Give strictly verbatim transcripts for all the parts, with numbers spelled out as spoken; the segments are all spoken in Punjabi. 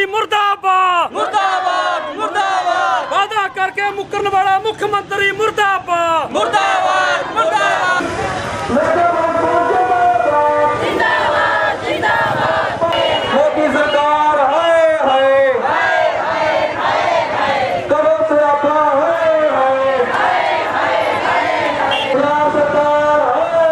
मुख्यमंत्री मुर्दाबाद मुर्दाबाद मुर्दाबाद। वादा करके मुकरने वाला मुख्यमंत्री मुर्दाबाद मुर्दाबाद मुर्दाबाद। जिंदाबाद जिंदाबाद। मोदी सरकार हाय हाय हाय हाय हाय करो से आपा हाय हाय हाय हाय सरकार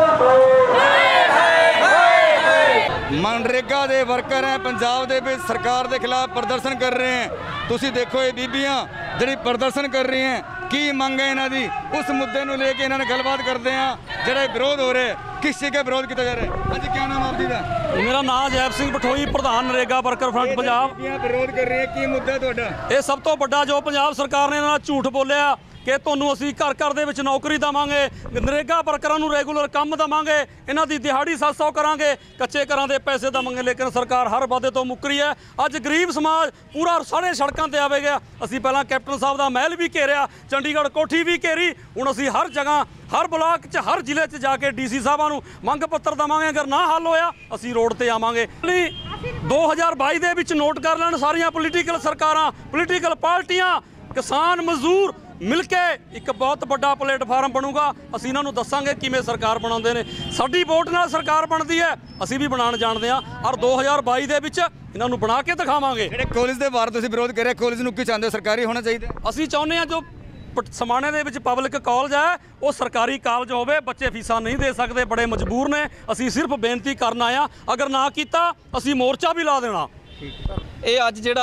मनरेगा के वर्कर हैं पंजाब दे विच सरकार के खिलाफ प्रदर्शन कर रहे हैं। तुसी देखो ये बीबियां जिहड़ी प्रदर्शन कर रही हैं की मंग है इन्हां दी, उस मुद्दे नूं लेके इन्हां ने गलबात करते हैं। जिहड़ा विरोध हो रहा है किस चीज़ का विरोध किया जा रहा है? हाँ जी, क्या नाम आप जी का? मेरा नाम जैब सिंह बठोई, प्रधान नरेगा वर्कर फ्रंट पंजाब। विरोध कर रही है की मुद्दा तुहाडा? ਇਹ ਸਭ ਤੋਂ ਵੱਡਾ ਜੋ ਪੰਜਾਬ ਸਰਕਾਰ ਨੇ ਇਹਨਾਂ ਨਾਲ ਝੂਠ ਬੋਲਿਆ ਕਿ ਤੁਹਾਨੂੰ ਅਸੀਂ ਘਰ ਘਰ ਦੇ ਵਿੱਚ ਨੌਕਰੀ ਦੇਵਾਂਗੇ, ਨਰੇਗਾ ਵਰਕਰਾਂ ਨੂੰ ਰੈਗੂਲਰ ਕੰਮ ਦੇਵਾਂਗੇ, ਇਹਨਾਂ ਦੀ ਦਿਹਾੜੀ ਸੱਤ ਸੌ ਕਰਾਂਗੇ, ਕੱਚੇ ਘਰਾਂ ਦੇ ਪੈਸੇ ਦੇਵਾਂਗੇ। ਲੇਕਿਨ ਸਰਕਾਰ ਹਰ ਵਾਅਦੇ ਤੋਂ ਮੁੱਕਰੀ ਹੈ। ਅੱਜ ਗਰੀਬ ਸਮਾਜ ਪੂਰਾ ਸਾਰੇ ਸੜਕਾਂ ਤੇ ਆਵੇ ਗਿਆ। ਅਸੀਂ ਪਹਿਲਾਂ ਕੈਪਟਨ ਸਾਹਿਬ ਦਾ ਮਹਿਲ ਵੀ ਘੇਰਿਆ, ਚੰਡੀਗੜ੍ਹ ਕੋਠੀ ਵੀ ਘੇਰੀ, ਹੁਣ ਅਸੀਂ ਹਰ ਜਗ੍ਹਾ ਹਰ ਬਲਾਕ 'ਚ ਹਰ ਜ਼ਿਲ੍ਹੇ 'ਚ ਜਾ ਕੇ ਡੀਸੀ ਸਾਹਿਬਾਂ ਨੂੰ ਮੰਗ ਪੱਤਰ ਦੇਵਾਂਗੇ। ਅਗਰ ਨਾ ਹੱਲ ਹੋਇਆ ਅਸੀਂ ਰੋਡ ਤੇ ਆਵਾਂਗੇ। ਦੋ ਹਜ਼ਾਰ ਬਾਈ ਦੇ ਵਿੱਚ ਨੋਟ ਕਰ ਲੈਣ ਸਾਰੀਆਂ ਪੋਲੀਟੀਕਲ ਸਰਕਾਰਾਂ, ਪੋਲੀਟੀਕਲ ਪਾਰਟੀਆਂ, ਕਿਸਾਨ, ਮਜ਼ਦੂਰ मिल के एक बहुत बड़ा प्लेटफार्म बनूगा। ਅਸੀਂ ਇਹਨਾਂ ਨੂੰ ਦੱਸਾਂਗੇ ਕਿਵੇਂ ਸਰਕਾਰ ਬਣਾਉਂਦੇ ਨੇ। ਸਾਡੀ ਵੋਟ ਨਾਲ ਸਰਕਾਰ ਬਣਦੀ ਹੈ, ਅਸੀਂ ਵੀ ਬਣਾਉਣ ਜਾਣਦੇ ਹਾਂ ਔਰ ਦੋ ਹਜ਼ਾਰ ਬਾਈ ਦੇ ਵਿੱਚ ਇਹਨਾਂ ਨੂੰ ਬਣਾ ਕੇ ਦਿਖਾਵਾਂਗੇ। ਜਿਹੜੇ ਕਾਲਜ ਦੇ ਬਾਹਰ ਤੁਸੀਂ ਵਿਰੋਧ ਕਰ ਰਹੇ, ਕਾਲਜ ਨੂੰ ਕੀ ਚਾਹੁੰਦੇ ਹੋ? ਸਰਕਾਰੀ ਹੋਣਾ ਚਾਹੀਦਾ? ਅਸੀਂ ਚਾਹੁੰਦੇ ਹਾਂ ਜੋ ਸਮਾਣੇ ਦੇ ਵਿੱਚ ਪਬਲਿਕ ਕਾਲਜ ਹੈ ਉਹ ਸਰਕਾਰੀ ਕਾਲਜ ਹੋਵੇ। ਬੱਚੇ ਫੀਸਾਂ ਨਹੀਂ ਦੇ ਸਕਦੇ, ਬੜੇ ਮਜਬੂਰ ਨੇ। ਅਸੀਂ ਸਿਰਫ ਬੇਨਤੀ ਕਰਨ ਆਏ ਹਾਂ, ਅਗਰ ਨਾ ਕੀਤਾ ਅਸੀਂ ਮੋਰਚਾ ਵੀ ਲਾ ਦੇਣਾ। ਇਹ ਅੱਜ ਜਿਹੜਾ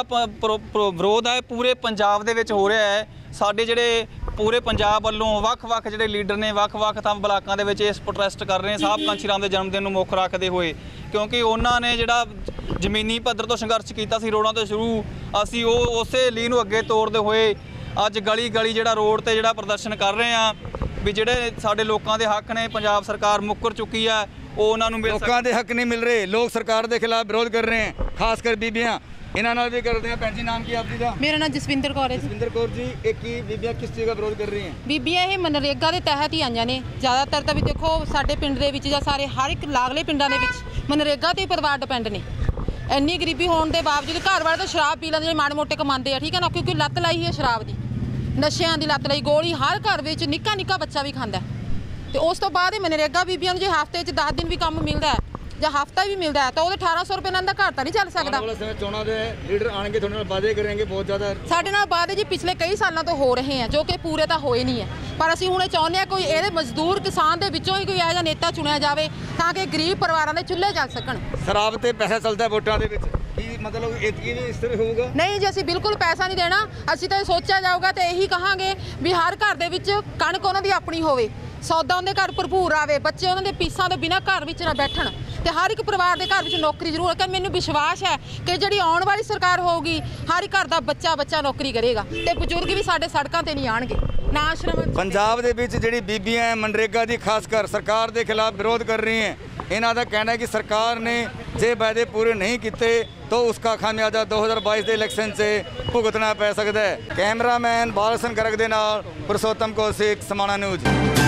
ਵਿਰੋਧ ਹੈ ਪੂਰੇ ਪੰਜਾਬ ਦੇ ਵਿੱਚ ਹੋ ਰਿਹਾ ਹੈ। ਸਾਡੇ ਜਿਹੜੇ ਪੂਰੇ ਪੰਜਾਬ ਵੱਲੋਂ ਵੱਖ-ਵੱਖ ਜਿਹੜੇ ਲੀਡਰ ਨੇ ਵੱਖ-ਵੱਖ ਥਾਂ ਬਲਾਕਾਂ ਦੇ ਵਿੱਚ ਇਸ ਪ੍ਰੋਟੈਸਟ ਕਰ ਰਹੇ ਨੇ ਸਾਹਿਬ ਕਾਂਸ਼ੀ ਰਾਮ ਦੇ ਜਨਮ ਦਿਨ ਨੂੰ ਮੁੱਖ ਰੱਖਦੇ ਹੋਏ, ਕਿਉਂਕਿ ਉਹਨਾਂ ਨੇ ਜਿਹੜਾ ਜ਼ਮੀਨੀ ਪੱਧਰ ਤੋਂ ਸੰਘਰਸ਼ ਕੀਤਾ ਸੀ ਰੋਡਾਂ ਤੋਂ ਸ਼ੁਰੂ, ਅਸੀਂ ਉਹ ਉਸੇ ਲੀਹ ਨੂੰ ਅੱਗੇ ਤੋਰਦੇ ਹੋਏ ਅੱਜ ਗਲੀ ਗਲੀ ਜਿਹੜਾ ਰੋਡ ਤੇ ਜਿਹੜਾ ਪ੍ਰਦਰਸ਼ਨ ਕਰ ਰਹੇ ਆ ਵੀ ਜਿਹੜੇ ਸਾਡੇ ਲੋਕਾਂ ਦੇ ਹੱਕ ਨੇ ਪੰਜਾਬ ਸਰਕਾਰ ਮੁੱਕਰ ਚੁੱਕੀ ਹੈ ਉਹ ਉਹਨਾਂ ਨੂੰ ਲੋਕਾਂ ਦੇ ਹੱਕ ਨਹੀਂ ਮਿਲ ਰਹੇ। ਲੋਕ ਸਰਕਾਰ ਦੇ ਖਿਲਾਫ ਵਿਰੋਧ ਕਰ ਰਹੇ हैं, ਖਾਸ ਕਰ ਬੀਬੀਆਂ ਇਹਨਾਂ ਨਾਲ ਵੀ ਕਰਦੇ हैं। ਭੈਣ ਜੀ ਨਾਮ ਕੀ ਆਪ ਜੀ ਦਾ? ਮੇਰਾ ਨਾਮ ਜਸਵਿੰਦਰ ਕੌਰ ਹੈ। ਜਸਵਿੰਦਰ ਕੌਰ ਜੀ, ਇਹ ਕੀ ਬੀਬੀਆਂ ਕਿਸ ਚੀਜ਼ ਦਾ ਵਿਰੋਧ ਕਰ ਰਹੀ हैं? ਬੀਬੀਆਂ ਇਹ ਮਨਰੇਗਾ ਦੇ ਤਹਿਤ ਹੀ ਆਈਆਂ ਨੇ ਜ਼ਿਆਦਾਤਰ ਤਾਂ ਵੀ ਦੇਖੋ ਸਾਡੇ ਪਿੰਡ ਦੇ ਵਿੱਚ ਜਾਂ ਸਾਰੇ ਹਰ ਇੱਕ ਲਾਗਲੇ ਪਿੰਡਾਂ ਦੇ ਵਿੱਚ ਮਨਰੇਗਾ ਤੇ ਪਰਿਵਾਰ ਡਿਪੈਂਡ ਨੇ। ਇੰਨੀ ਗਰੀਬੀ ਹੋਣ ਦੇ ਬਾਵਜੂਦ ਘਰ ਵਾਲੇ ਤਾਂ ਸ਼ਰਾਬ ਪੀ ਲੈਂਦੇ, ਮਾੜੇ ਮੋਟੇ ਕਮਾਉਂਦੇ ਆ, ਠੀਕ ਹੈ ਨਾ, ਕਿਉਂਕਿ ਲੱਤ ਲਾਈ ਹੈ ਸ਼ਰਾਬ ਦੀ, ਨਸ਼ਿਆਂ ਦੀ ਲੱਤ ਲਈ, ਗੋਲੀ ਹਰ ਘਰ ਵਿੱਚ ਨਿੱਕਾ ਨਿੱਕਾ ਬੱਚਾ ਵੀ ਖਾਂਦਾ। ਤੇ ਉਸ ਤੋਂ ਬਾਅਦ ਇਹ ਮਨਰੇਗਾ ਬੀਬੀਆਂ ਨੂੰ ਜੇ ਹਫ਼ਤੇ 'ਚ ਦਸ ਦਿਨ ਵੀ ਕੰਮ ਮਿਲਦਾ ਹੈ ਜਾਂ ਹਫ਼ਤਾ ਵੀ ਮਿਲਦਾ ਹੈ ਤਾਂ ਉਹਦੇ ਅਠਾਰਾਂ ਸੌ ਰੁਪਏ ਨਾਲ ਦਾ ਘਰ ਤਾਂ ਨਹੀਂ ਚੱਲ ਸਕਦਾ। ਚੋਣਾਂ ਦੇ ਲੀਡਰ ਆਣਗੇ, ਤੁਹਾਡੇ ਨਾਲ ਵਾਅਦੇ ਕਰਨਗੇ ਬਹੁਤ ਜ਼ਿਆਦਾ। ਸਾਡੇ ਨਾਲ ਵਾਅਦੇ ਜੀ ਪਿਛਲੇ ਕਈ ਸਾਲਾਂ ਤੋਂ ਹੋ ਰਹੇ ਆ ਜੋ ਕਿ ਪੂਰੇ ਤਾਂ ਹੋਏ ਨਹੀਂ ਹੈ, ਪਰ ਅਸੀਂ ਹੁਣ ਇਹ ਚਾਹੁੰਦੇ ਹਾਂ ਕੋਈ ਇਹਦੇ ਮਜ਼ਦੂਰ ਕਿਸਾਨ ਦੇ ਵਿੱਚੋਂ ਹੀ ਕੋਈ ਇਹੋ ਜਿਹਾ ਨੇਤਾ ਚੁਣਿਆ ਜਾਵੇ ਤਾਂ ਕਿ ਗਰੀਬ ਪਰਿਵਾਰਾਂ ਦੇ ਚੁੱਲ੍ਹੇ ਚੱਲ ਸਕਣ। ਸ਼ਰਾਬ ਤੇ ਪੈਸਾ ਚੱਲਦਾ ਵੋਟਾਂ ਦੇ ਵਿੱਚ, ਕੀ ਮਤਲਬ ਇਤਕੀ ਵੀ ਇਸ ਤਰ੍ਹਾਂ ਹੋਊਗਾ? ਨਹੀਂ ਜੀ, ਅਸੀਂ ਬਿਲਕੁਲ ਪੈਸਾ ਨਹੀਂ ਦੇਣਾ। ਅਸੀਂ ਤਾਂ ਇਹ ਸੋਚਿਆ ਜਾਊਗਾ ਤੇ ਇਹੀ ਕਹਾਂਗੇ ਵੀ ਹਰ ਘਰ ਦੇ ਵਿੱਚ ਕਣਕ ਉਹਨਾਂ ਦੀ ਆਪਣੀ ਹੋਵੇ, ਸੌਦਾ ਉਹਦੇ ਘਰ ਭਰਪੂਰ ਆਵੇ, ਬੱਚੇ ਉਹਨਾਂ ਦੇ ਫੀਸਾਂ ਤੋਂ ਬਿਨਾਂ ਘਰ ਵਿੱਚ ਨਾ ਬੈਠਣ ਤੇ ਹਰ ਇੱਕ ਪਰਿਵਾਰ ਦੇ ਘਰ ਵਿੱਚ ਨੌਕਰੀ ਜ਼ਰੂਰ ਹੈ। ਮੈਨੂੰ ਵਿਸ਼ਵਾਸ ਹੈ ਕਿ ਜਿਹੜੀ ਆਉਣ ਵਾਲੀ ਸਰਕਾਰ ਹੋਊਗੀ ਹਰ ਇੱਕ ਘਰ ਦਾ ਬੱਚਾ ਬੱਚਾ ਨੌਕਰੀ ਕਰੇਗਾ ਤੇ ਬਜ਼ੁਰਗ ਵੀ ਸਾਡੇ ਸੜਕਾਂ ਤੇ ਨਹੀਂ ਆਣਗੇ, ਨਾ ਆਸ਼ਰਮ। ਪੰਜਾਬ ਦੇ ਵਿੱਚ ਜਿਹੜੀ ਬੀਬੀਆਂ ਮਨਰੇਗਾ ਦੀ ਖਾਸ ਕਰ ਸਰਕਾਰ ਦੇ ਖਿਲਾਫ ਵਿਰੋਧ ਕਰ ਰਹੀ हैं। ਇਹਨਾਂ ਦਾ ਕਹਿਣਾ है कि सरकार ने जे वादे पूरे नहीं किए तो उसका खामियाजा दो हज़ार बाईस के इलेक्शन से भुगतना पै सकता है। कैमरामैन बाल हसन गर्ग दे नाल पुरुषोत्तम कौशिक, समाना न्यूज़।